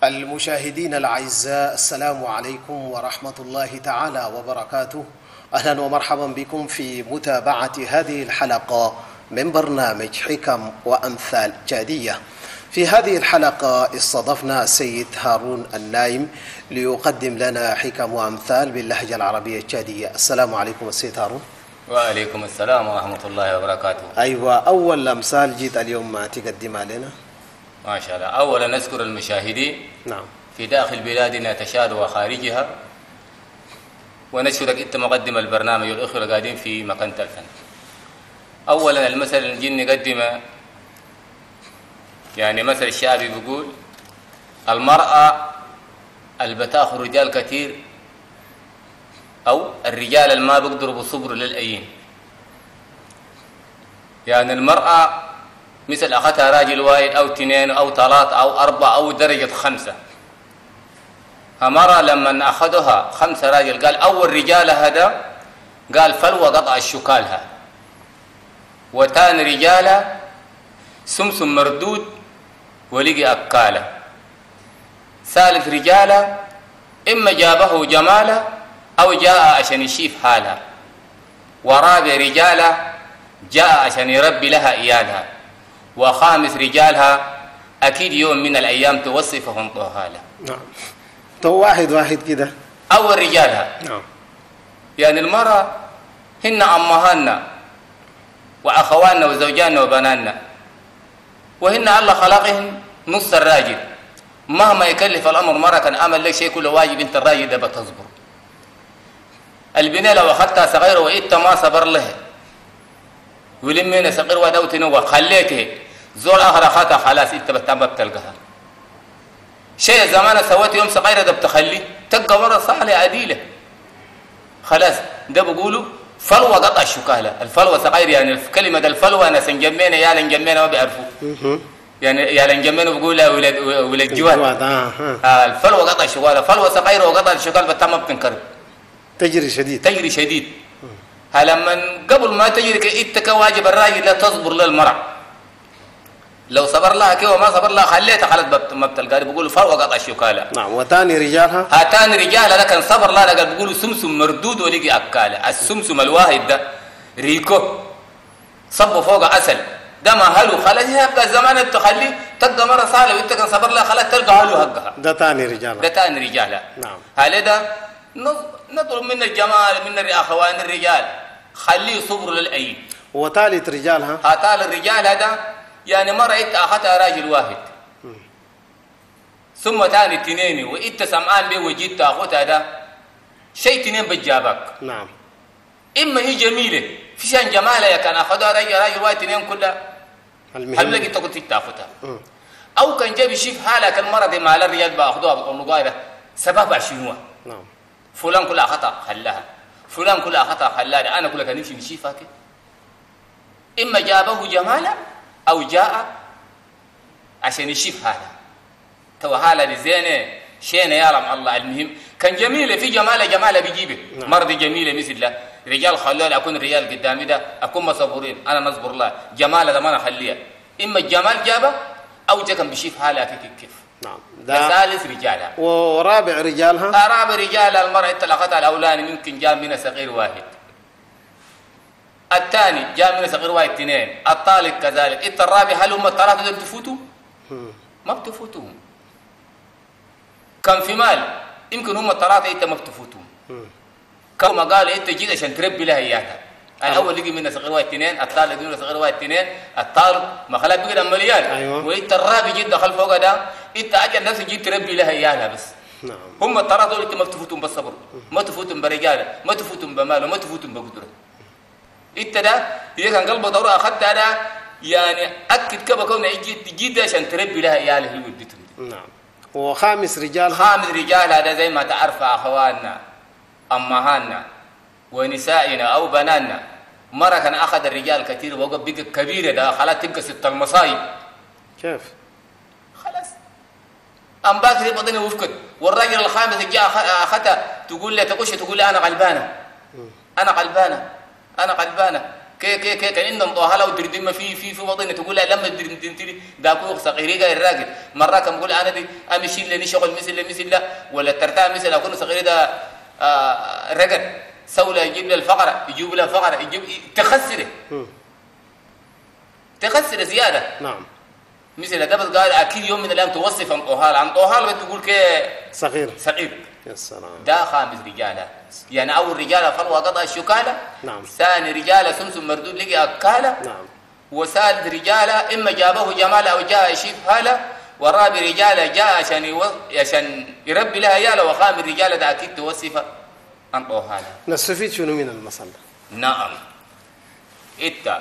المشاهدين الأعزاء، السلام عليكم ورحمة الله تعالى وبركاته. أهلا ومرحبا بكم في متابعة هذه الحلقة من برنامج حكم وأمثال جادية. في هذه الحلقة استضفنا السيد هارون النايم ليقدم لنا حكم وأمثال باللهجة العربية الجادية. السلام عليكم السيد هارون. وعليكم السلام ورحمة الله وبركاته. أيوة، أول أمثال جيت اليوم ما تقدمها لنا؟ ما شاء الله. أولا نذكر المشاهدين نعم في داخل بلادنا تشاد وخارجها، ونشكرك أنت مقدم البرنامج والأخوة القاعدين في مكان الفن. أولا المثل اللي نجي نقدمه يعني مثل الشعبي بيقول المرأة اللي بتاخذ رجال كثير، أو الرجال اللي ما بيقدروا بصبر للأيين. يعني المرأة مثل أخذها راجل واحد أو اثنين أو ثلاثة أو أربعة أو درجة 5. مرة لما أخذها 5 راجل قال أول رجال هذا قال فلوى قطع الشكالها، وثاني رجالة سمسم مردود ولقي أكالة، ثالث رجالة إما جابه جمالة أو جاء عشان يشيف حالها، ورابع رجالة جاء عشان يربي لها إيالها، وخامس رجالها أكيد يوم من الأيام توصفهم طوهالة. نعم، تو واحد كده. أول رجالها نعم، يعني المرأة هن أمهاتنا وأخواننا وزوجاننا وبناتنا، وهن الله خلقهن نص الراجل. مهما يكلف الأمر مرة كان أمل لك شيء كله واجب، أنت الراجل ده بتصبر. البنية لو أخذتها صغيرة وإنت ما صبر لها ولمينا صغير ودوت نوى خليته زول آخر أخذتها خلاص أنت ما بتلقاها. شيء زمان سويت يوم صغيرة ده بتخليه تلقى مرة صالحة عديلة خلاص. ده بيقولوا فلوى قطع الشكالة. الفلوى صغير يعني كلمة الفلوى ناس نجمينا يا لنجمينا ما بيعرفوا، يعني يا لنجمينا بيقولوا ولد جوال. الفلوى قطع الشكالة، فلوى صغيرة وقطع الشكالة بتاع بتنكرب، تجري شديد. لما قبل ما تجري انت كواجب الراجل لا تصبر للمرأة. لو صبر لها كيف وما صبر لها خليتها خلاص ما بتلقى. بيقولوا فلوى قطع الشكالة. نعم، وثاني رجالها ثاني رجالها لكن صبر لها قال بيقولوا سمسم مردود ولقي أكالة. السمسم الواحد ده ريكو صبوا فوق عسل، ده ما هلو خلاص يبقى الزمان تخليه تلقى مرة صالة وانت كان صبر لها خلاص تلقى هلو حقها. ده ثاني رجالها. نعم. هذا نطلب من الجمال من أخوان الرجال خليه صبر للأيد. وثالث رجالها ثالث الرجال هذا يعني مرة انت أخذها راجل واحد ثم ثاني اثنين وانت سمعان به وجيت تاخذها ده شيء اثنين بتجابك. نعم، اما هي جميله في شان جمالها يا كان اخذها راجل واحد اثنين كلها هل لقيت انت كنت تاخذها، او كان جاب يشوف حالك المره دي مع الرجال باخذوها بالمغايره سببها شنو. نعم، فلان كلها خطا خلاها، فلان كلها خطا خلاها، انا كلها كان نمشي نشوفها كده. اما جابه جمالا او جاء عشان يشوف حالها. تو حالها دي زينه شينه يعلم الله. المهم كان جميله في جماله بيجيبه. نعم. مرض جميله مثل ده رجال خلوني اكون رجال قدامي ده اكون مصبورين انا نصبر الله. جماله ده ما انا اخليها، اما الجمال جابه او جا كان بيشوف حالها كيف. نعم، ده ثالث رجالها. ورابع رجالها رابع رجالها المرأة انت اخذتها الاولاني ممكن جاء من صغير واحد، الثاني جاء من صغير واحد اثنين، الثالث كذلك. انت الرابع هل هم الثلاثه دول تفوتوا؟ ما بتفوتوهم. كان في مال يمكن هم الثلاثه انت ما بتفوتوهم. كما قال انت جيت عشان تربي لها اياها. الاول لقي من صغير واحد اثنين، الثالث لقي من صغير واحد اثنين، الثالث ما خلاك بقى مليان. أيوة. وانت الرابع جيت دخل فوق ده انت اجل نفسك جيت تربي لها اياها بس. نعم، هم الثلاثه دول انت ما بتفوتهم بالصبر، ما تفوتهم برجاله، ما تفوتهم بمال، وما تفوتهم بقدره. انت ده هي كان قلبه ضروره اخذتها ده يعني اكد كما كونه جيت عشان تربي لها اياها اللي وديتهم. نعم، وخامس رجال هذا زي ما تعرف اخواننا امهاتنا ونسائنا او بناتنا. مره كان اخذ الرجال كثير وقف بقى كبيره ده خلاص تبقى 6 المصايب. كيف؟ خلاص ام باكر بطني وفكت، والراجل الخامس جاء اخذها تقول لي تقول لي انا غلبانه. كي كان عندهم طوهله ودردمه في وطنه تقول لا لما دردمتي داكو صغيري الراجل مره كان بقول انا دي امشي لي شغل مثل لا ولا ترتاح مثل اكون صغيري ده رجل سوله يجيب لي الفقره يجيب لي الفقره يجيب تخسر زياده. نعم. مثل ده بس قال اكيد يوم من الايام توصف عن طوهال بتقول كي صغير يا سلام. ده خامس رجاله يعني اول رجاله فلوى قطع الشكاله. نعم. ثاني رجاله سمسم مردود لقي اكاله. نعم. وثالث رجاله اما جابه جمال او جاء يشيف هاله. والرابع رجاله جاء عشان يربي لها ياله. وخامس رجاله ده اكيد توصف عن طوهال. نستفيد شنو من المثل؟ نعم. انت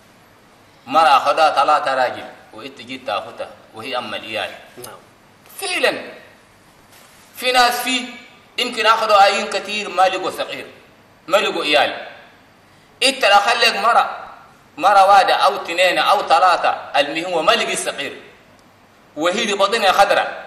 مرة اخذها 3 راجل وانت جيت تاخذها وهي ام العيال. نعم. فعلا في ناس يمكن اخذوا ايين كثير ما لقوا صغير ما لقوا عيال. انت لا خليك مره واحده او 2 او 3 المهم هو ما لقي صغير وهي اللي بطنها خضراء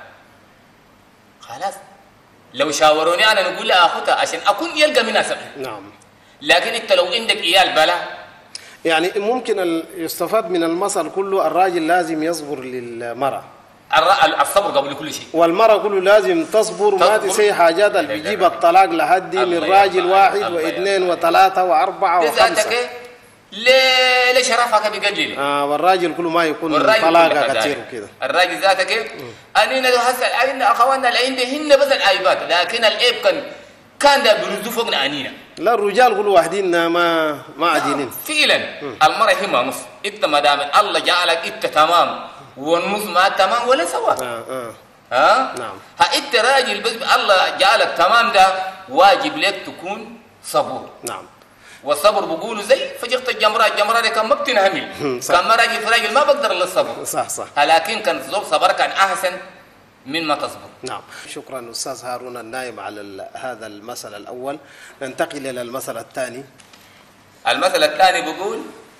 خلاص لو شاوروني انا نقول لها اخذها عشان اكون يلقى منها صغير. نعم. لكن انت لو عندك عيال بلا يعني ممكن يستفاد من المثل كله الراجل لازم يصبر للمرأة. الصبر قبل كل شيء. والمرأة كله لازم تصبر ما تسوي حاجات اللي بيجيب الطلاق لحد من راجل واحد واثنين وثلاثة وأربعة وخمسة. ليه شرفك بيقلل. والراجل كله ما يكون طلاقة كثير وكده. الراجل ذاته كيف؟ أنينا هسه أنينا أخواننا اللي عندهن بس الآيبات لكن العيب كان ده بيرزوا فوقنا أنينا. لا الرجال كله واحدين ما عاديين. فعلا المرأة هي ما نص. أنت ما دام الله جعلك أنت تمام والنص ما تمام ولا سوا. نعم. أنت راجل بس الله جعلك تمام ده واجب لك تكون صبور. نعم. والصبر بقولوا زي فجقت الجمرة دي كان ما بتنهمل. كان ما راجل في راجل ما بقدر الا الصبر. صح. لكن كان صبر كان احسن من ما تصبر. نعم. شكرا استاذ هارون النايم على هذا المثل الاول. ننتقل الى المثل الثاني. المثل الثاني بيقول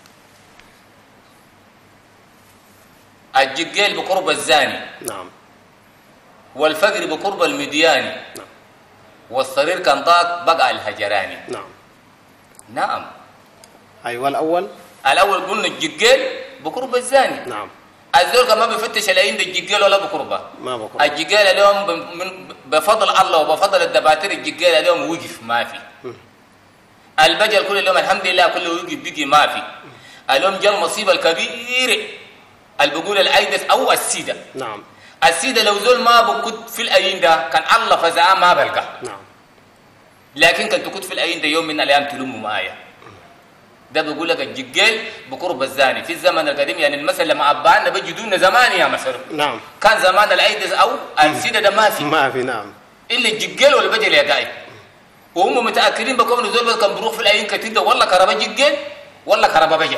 الجقيل بقرب الزاني. نعم. والفقر بقرب المدياني. نعم. والصرير كان ضاق بقى الهجراني. نعم. ايوه الاول قلنا الجقيل بقرب الزاني. نعم. الزول كان ما بيفتش العين الجقيل ولا بقربه. ما بقرب. الجقيل اليوم بفضل الله وبفضل الدباتر الجقيل اليوم وقف ما في. البجل كل اليوم الحمد لله كله وقف بقي ما في. اليوم جاء المصيبه الكبيره اللي بيقول الايدس او السيده. نعم. السيده لو زول ما بكت في العين ده كان الله فزعه ما بلقى. نعم. لكن كنت كنت في العين ده يوم من الايام تلموا معايا. ده بيقول لك الجقيل بقرب الزاني في الزمن القديم يعني المثل لما ابانا بيجدون زمان يا مشرف. نعم. كان زمان الايدس او السيده ده ما في. نعم. الا الجقيل ولا بجل يا قايد. وهم متاكدين بكون زول بس كان بيروح في العين كتير ده والله كهربا جقيل والله كهربا بجل.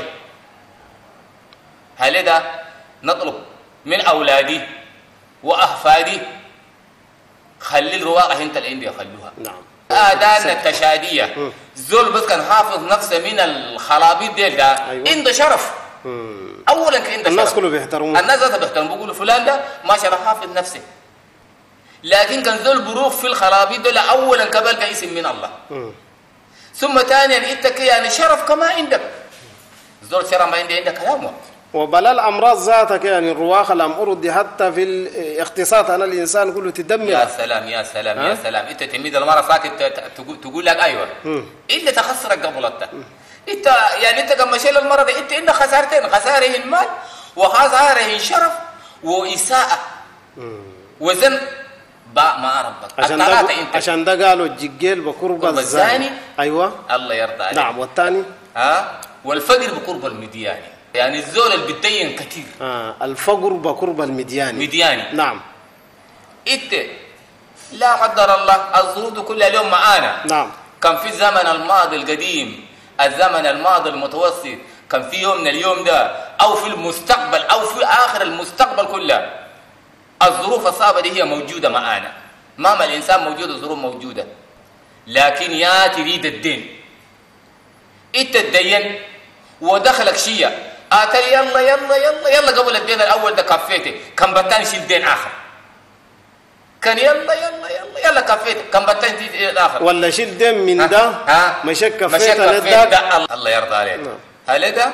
هل ده نطلب من اولادي واحفادي خلي الرواقه انت العين دي خلوها. نعم. آذان التشادية زول بس كان حافظ نفسه من الخلابيط ديل ده. أيوة. عنده شرف. أولا كان عنده الناس شرف. كله بيحترموه. الناس ذاتها بيحترموه بيقولوا فلان ده ما شاء الله حافظ نفسه. لكن كان زول بروح في الخلابيط دول أولا قبل كاسم من الله. ثم ثانيا أنت يعني شرف كما عندك. زول شرف ما عندك كلامه. وبلا الامراض ذاتك يعني الرواخ الامراض دي حتى في الاقتصاد انا الانسان كله تدمر. يا سلام يا سلام يا سلام. انت تلميذ المره ساكت تقول لك ايوه اللي تخسرك قبل انت يعني انت لما شيل المره دي انت عندك خسارتين خساره المال وخساره الشرف واساءه وزن باء مع ربك. عشان ده قالوا الجقيل بقرب الزاني. ايوه الله يرضى عليك. نعم. والثاني والفقر بقرب المدياني يعني الزول اللي بيتدين كثير. الفقر بقرب المدياني. نعم. انت لا قدر الله الظروف كلها اليوم معانا. نعم. كان في الزمن الماضي القديم الزمن الماضي المتوسط كان في يوم من اليوم ده او في المستقبل او في اخر المستقبل كله الظروف الصعبه دي هي موجوده معانا. مهما الانسان موجود الظروف موجوده لكن يا تريد الدين انت تدين ودخلك شيء اتري يلا قبل الدين الاول ده كفيته كان بتاني شيل دين اخر كان يلا كفيته كان بتاني شيل اخر ولا شيل دين من ده مشك كفيته لده الله يرضى عليك. هلقى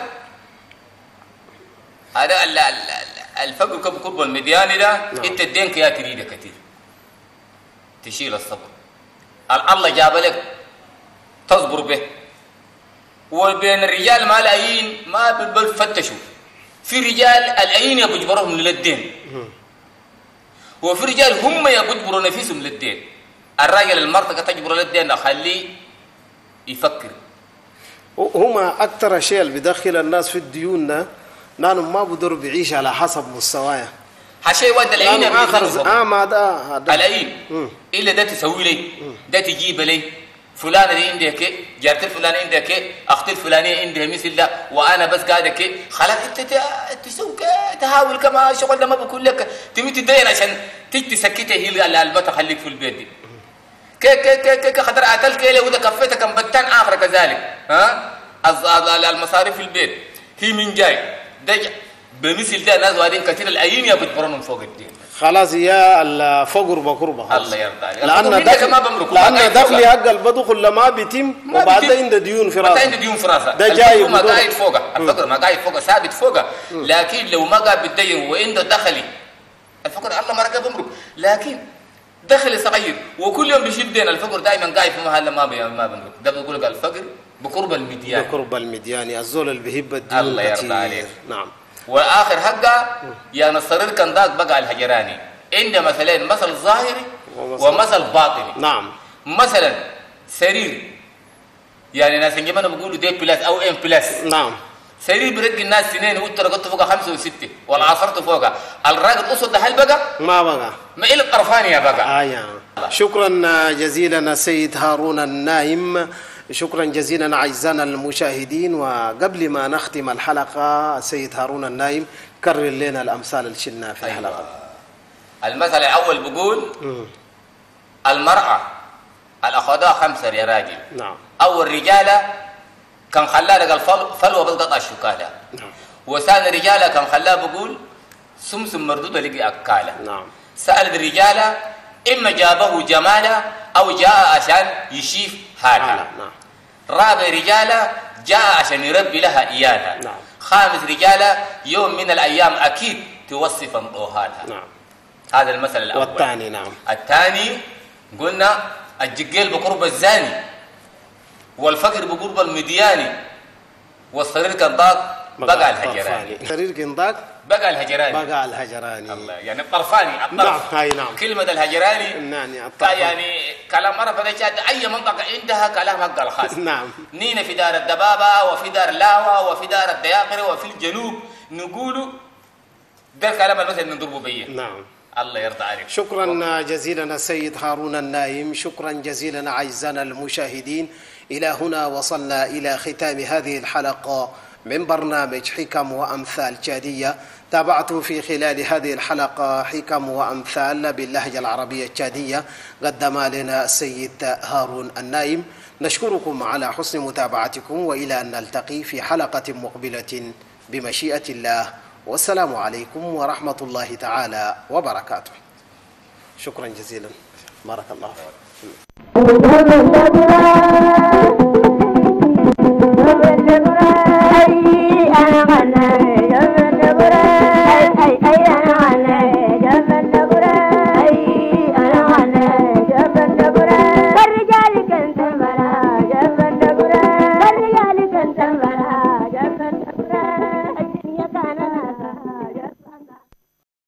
هذا الفقر كب المدياني ده انت الدين يا تريده كثير تشيل الصبر الله جاب لك تصبر به. وبين الرجال ما لاقيين ما بفتشوا، في رجال الايين يجبرهم للدين وفي رجال هم يجبروا نفسهم للدين. الراجل المرأة تجبر للدين اخليه يفكر. هما اكثر شيء اللي بيدخل الناس في الديون ده لانه ما بقدروا بيعيش على حسب مستوايا. حشي ود العين اخر ما ده العين الا ده تسوي لي ده تجيب لي فلانه دي عندك جارتي الفلانيه عندك اختي الفلانيه عندها مثل ده وانا بس قاعده خلاص انت تسوي تحاول كما شغل ده ما بقول لك تمي تدين عشان تيجي تسكتها هي البت خليك في البيت دي كي خطر اكل كيله وده كفيتك مبتان اخر كذلك المصاريف في البيت هي من جاي ده بمثل ده ناس وادين كثير العين يا بتبرنهم فوق الدين خلاص يا الفقر بقربه الله يرضى عليك لأن دخلي حق البدخل لما بيتم وبعد عنده ديون في راسه عنده ديون في راسه ده جاي ما قاعد فوقه الفقر ما قاعد فوقه ثابت فوقه لكن لو ما قاعد بتدين وعنده دخلي الفقر الله ما رقى بمرق لكن دخل صغير وكل يوم بيشيل دين الفقر دائما قاعد في محل ما بمرق ده بيقول لك الفقر بقرب المديان بقرب المديان الزول اللي بيهب الديون الله يرضى عليك. نعم. واخر حقه يا نصرر كان ذاك بقى الهجراني عنده مثلين مثل ظاهري ومثل باطني. نعم. مثلا سرير يعني ناس انجمنا بيقولوا دي بلاس او ام بلاس. نعم. سرير برق الناس سنين وانت رقدت فوقها 5 و6 والعصرت فوقها الراجل قصد ده هل بقى؟ ما بقى. ما إلك طرفان يا بقى. شكرا جزيلا السيد هارون النايم، شكرا جزيلا أعزائنا المشاهدين. وقبل ما نختم الحلقة السيد هارون النايم كرر لنا الأمثال اللي شلنا في الحلقة. المثل الأول بيقول المرأة الأخذها 5 يا راجل. نعم. أول رجالة كان خلاها لقى الفلوة بتقطع الشكالة. نعم. وثاني رجالة كان خلاها بيقول سمسم مردودة لقي أكالة. نعم. سأل الرجالة إما جابه جمالة أو جاء عشان يشيف حالها. نعم. رابع رجالة جاء عشان يربي لها إيالها. نعم. خامس رجالة يوم من الأيام أكيد توصف انطوهالها. نعم. هذا المثل الأول. والثاني نعم. الثاني قلنا الجقيل بقرب الزاني والفقر بقرب المدياني والصرير كان ضاق بقى الهجراني. الصرير كان ضاق بقى الهجراني. بقى الهجراني. الله يعني الطرفاني الطرف. نعم. هاي نعم. كلمة الهجراني يعني يعني كلام مرة فدشات أي منطقة عندها كلام حق الخاص. نعم. نينا في دار الدبابة وفي دار لاوى وفي دار الدياقرة وفي الجنوب نقولوا ده الكلام المثل نضربه بيه. نعم. الله يرضى عليك. شكرا جزيلا السيد هارون النايم، شكرا جزيلا أعزائنا المشاهدين. إلى هنا وصلنا إلى ختام هذه الحلقة من برنامج حكم وأمثال تشادية. تابعت في خلال هذه الحلقة حكم وأمثال باللهجة العربية التشادية قدم لنا السيد هارون النايم. نشكركم على حسن متابعتكم وإلى أن نلتقي في حلقة مقبلة بمشيئة الله، والسلام عليكم ورحمة الله تعالى وبركاته. شكرا جزيلا. بارك الله فيك.